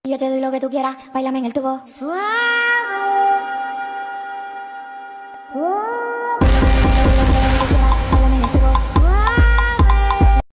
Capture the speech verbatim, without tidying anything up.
Yo te doy lo que tú quieras, bailame en el tubo. Suave.